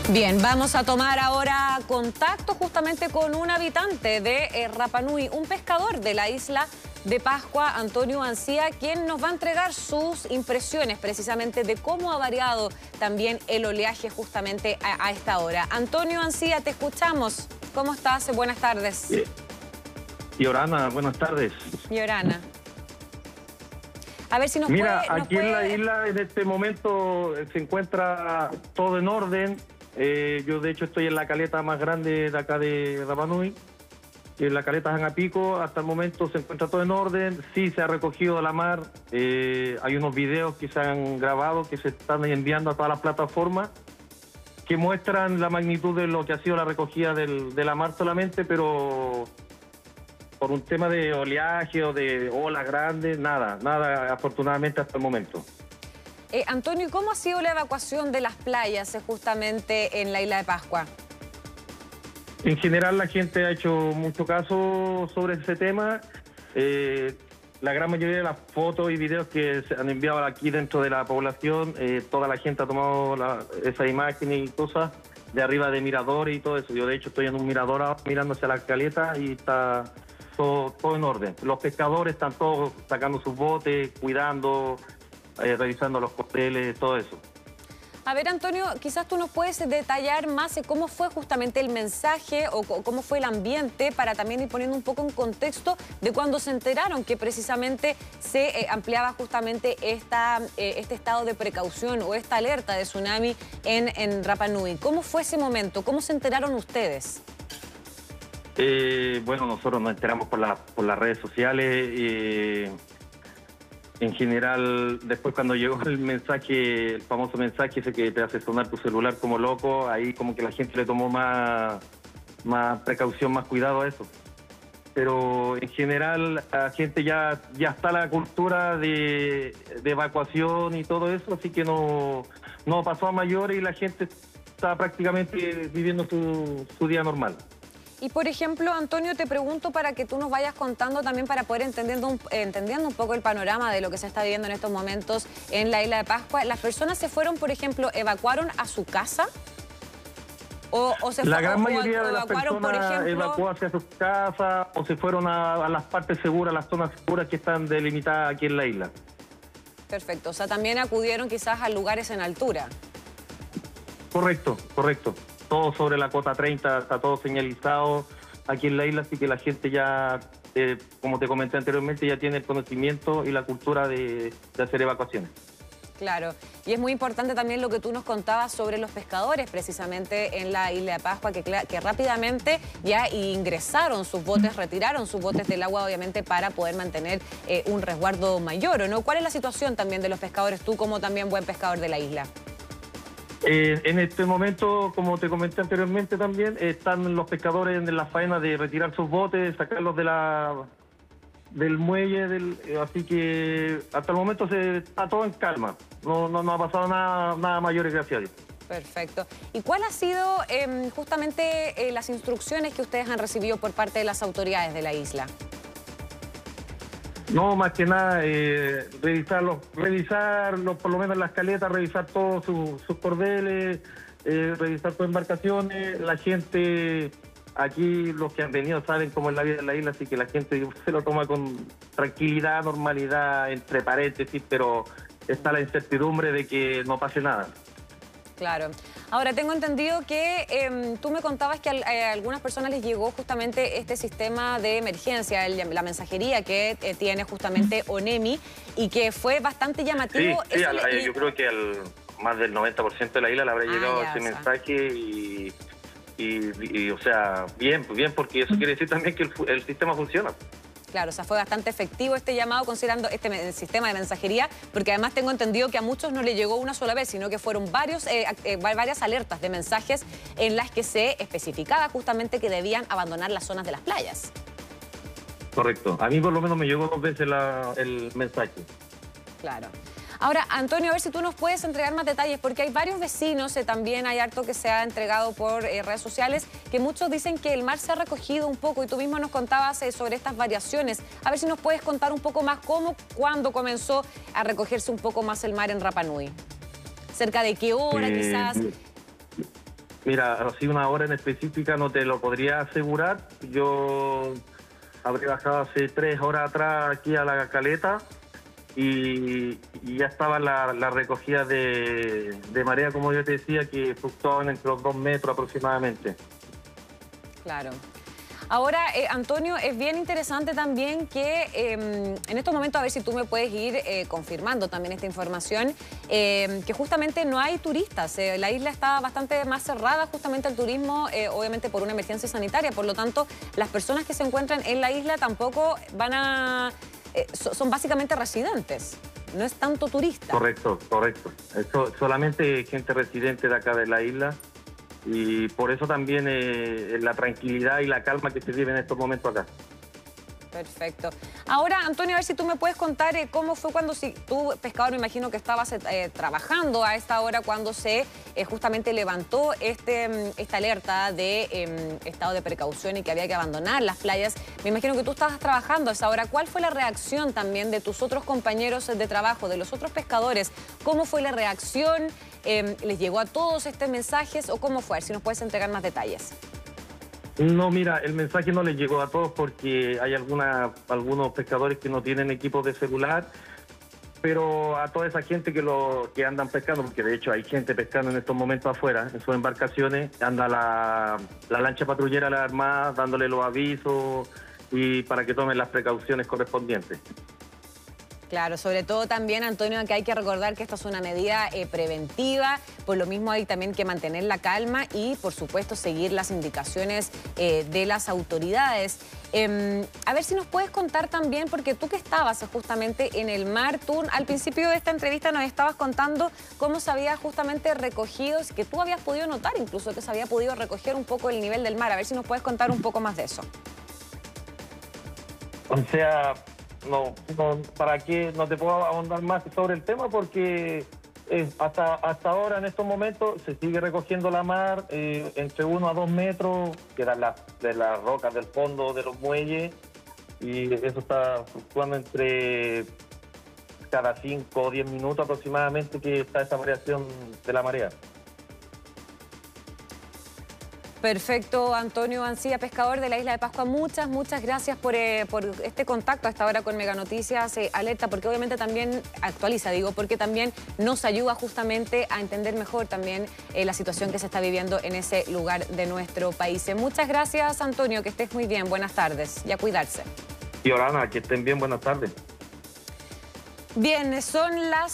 Bien, vamos a tomar ahora contacto justamente con un habitante de Rapa Nui, un pescador de la isla de Pascua, Antonio Ancía, quien nos va a entregar sus impresiones precisamente de cómo ha variado también el oleaje justamente a esta hora. Antonio Ancía, te escuchamos. ¿Cómo estás? Buenas tardes. Yorana, buenas tardes. Yorana. A ver si nos Mira, puede... aquí en la isla en este momento se encuentra todo en orden. Yo de hecho estoy en la caleta más grande de acá de Rapa Nui, en la caleta Jangapico. Hasta el momento se encuentra todo en orden. Sí, se ha recogido de la mar. Hay unos videos que se han grabado que se están enviando a todas las plataformas que muestran la magnitud de lo que ha sido la recogida de la mar solamente, pero por un tema de oleaje o de olas grandes, nada afortunadamente hasta el momento. Antonio, ¿cómo ha sido la evacuación de las playas justamente en la isla de Pascua? En general la gente ha hecho mucho caso sobre ese tema. La gran mayoría de las fotos y videos que se han enviado aquí dentro de la población, toda la gente ha tomado esa imagen y cosas de arriba de miradores y todo eso. Yo de hecho estoy en un mirador ahora mirando hacia la caleta y está todo en orden. Los pescadores están todos sacando sus botes, cuidando, revisando los cócteles, todo eso. A ver, Antonio, quizás tú nos puedes detallar más cómo fue justamente el mensaje o cómo fue el ambiente para también ir poniendo un poco en contexto de cuando se enteraron que precisamente se ampliaba justamente este estado de precaución o esta alerta de tsunami en Rapa Nui. ¿Cómo fue ese momento? ¿Cómo se enteraron ustedes? Bueno, nosotros nos enteramos por las redes sociales. En general, después cuando llegó el mensaje, el famoso mensaje ese que te hace sonar tu celular como loco, ahí como que la gente le tomó más precaución, más cuidado a eso. Pero en general la gente ya está la cultura de evacuación y todo eso, así que no pasó a mayores y la gente está prácticamente viviendo su día normal. Y por ejemplo, Antonio, te pregunto para que tú nos vayas contando también para poder entendiendo un poco el panorama de lo que se está viviendo en estos momentos en la isla de Pascua. ¿Las personas se fueron, por ejemplo, evacuaron a su casa? La gran mayoría de las evacuaron, por personas ejemplo, evacuó hacia sus casas o se fueron a las partes seguras, las zonas seguras que están delimitadas aquí en la isla. Perfecto, o sea, también acudieron quizás a lugares en altura. Correcto, correcto. Todo sobre la cota 30, está todo señalizado aquí en la isla, así que la gente ya, como te comenté anteriormente, ya tiene el conocimiento y la cultura de hacer evacuaciones. Claro, y es muy importante también lo que tú nos contabas sobre los pescadores precisamente en la isla de Pascua, que rápidamente ya ingresaron sus botes, retiraron sus botes del agua, obviamente, para poder mantener un resguardo mayor, ¿o no? ¿Cuál es la situación también de los pescadores, tú como también buen pescador de la isla? En este momento, como te comenté anteriormente también, están los pescadores en la faena de retirar sus botes, sacarlos del muelle, así que hasta el momento está todo en calma. No ha pasado nada mayores, gracias a Dios. Perfecto. ¿Y cuál ha sido justamente las instrucciones que ustedes han recibido por parte de las autoridades de la isla? No, más que nada, revisarlos, por lo menos las caletas, revisar todos sus cordeles, revisar sus embarcaciones. La gente, aquí los que han venido saben cómo es la vida en la isla, así que la gente se lo toma con tranquilidad, normalidad, entre paréntesis, pero está la incertidumbre de que no pase nada. Claro. Ahora, tengo entendido que tú me contabas que a algunas personas les llegó justamente este sistema de emergencia, la mensajería que tiene justamente ONEMI y que fue bastante llamativo. Sí, yo creo que al más del 90% de la isla le habrá llegado ese mensaje y o sea, bien, porque eso quiere decir también que el sistema funciona. Claro, o sea, fue bastante efectivo este llamado considerando este sistema de mensajería, porque además tengo entendido que a muchos no le llegó una sola vez, sino que fueron varias alertas de mensajes en las que se especificaba justamente que debían abandonar las zonas de las playas. Correcto. A mí por lo menos me llegó 2 veces el mensaje. Claro. Ahora, Antonio, a ver si tú nos puedes entregar más detalles, porque hay varios vecinos, también hay harto que se ha entregado por redes sociales, que muchos dicen que el mar se ha recogido un poco y tú mismo nos contabas sobre estas variaciones. A ver si nos puedes contar un poco más cuándo comenzó a recogerse un poco más el mar en Rapa Nui. ¿Cerca de qué hora quizás? Mira, así una hora en específica no te lo podría asegurar. Yo habré bajado hace 3 horas atrás aquí a la caleta y ya estaba la recogida de marea, como yo te decía, que fluctuaban entre los 2 metros aproximadamente. Claro. Ahora, Antonio, es bien interesante también que en estos momentos, a ver si tú me puedes ir confirmando también esta información, que justamente no hay turistas. La isla está bastante más cerrada justamente al turismo, obviamente por una emergencia sanitaria. Por lo tanto, las personas que se encuentran en la isla tampoco van a... son básicamente residentes, no es tanto turista. Correcto, correcto. Esto, solamente gente residente de acá de la isla. Y por eso también la tranquilidad y la calma que se vive en estos momentos acá. Perfecto. Ahora, Antonio, a ver si tú me puedes contar cómo fue cuando, si tú, pescador, me imagino que estabas trabajando a esta hora cuando se justamente levantó esta alerta de estado de precaución y que había que abandonar las playas. Me imagino que tú estabas trabajando a esa hora. ¿Cuál fue la reacción también de tus otros compañeros de trabajo, de los otros pescadores? ¿Cómo fue la reacción? ¿Les llegó a todos estos mensajes o cómo fue? A ver si nos puedes entregar más detalles. No, mira, el mensaje no les llegó a todos porque hay algunos pescadores que no tienen equipos de celular, pero a toda esa gente que andan pescando, porque de hecho hay gente pescando en estos momentos afuera, en sus embarcaciones, anda la lancha patrullera de la Armada dándole los avisos y para que tomen las precauciones correspondientes. Claro, sobre todo también, Antonio, que hay que recordar que esta es una medida preventiva, por lo mismo hay también que mantener la calma y, por supuesto, seguir las indicaciones de las autoridades. A ver si nos puedes contar también, porque tú que estabas justamente en el mar, tú al principio de esta entrevista nos estabas contando cómo se había justamente recogido, que tú habías podido notar incluso que se había podido recoger un poco el nivel del mar. A ver si nos puedes contar un poco más de eso. O sea... No, ¿para qué? No te puedo ahondar más sobre el tema porque hasta ahora, en estos momentos, se sigue recogiendo la mar entre 1 a 2 metros, que de las rocas del fondo de los muelles, y eso está fluctuando entre cada 5 o 10 minutos aproximadamente que está esa variación de la marea. Perfecto, Antonio Ancía, pescador de la isla de Pascua. Muchas gracias por este contacto a esta hora con Mega Noticias Alerta, porque obviamente también actualiza, porque también nos ayuda justamente a entender mejor también la situación que se está viviendo en ese lugar de nuestro país. Muchas gracias, Antonio, que estés muy bien. Buenas tardes y a cuidarse. Y Orana, que estén bien, buenas tardes. Bien, son las